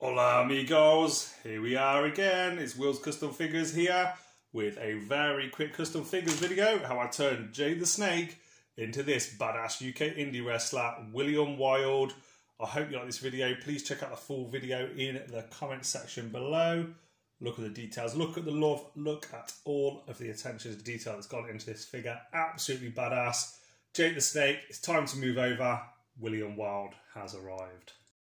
Hola amigos, here we are again. It's Will's Custom Figures here with a very quick custom figures video, how I turned Jake the Snake into this badass UK indie wrestler, William Wylde. I hope you like this video. Please check out the full video in the comment section below. Look at the details, look at the love, look at all of the attention to detail that's gone into this figure. Absolutely badass. Jake the Snake, it's time to move over. William Wylde has arrived.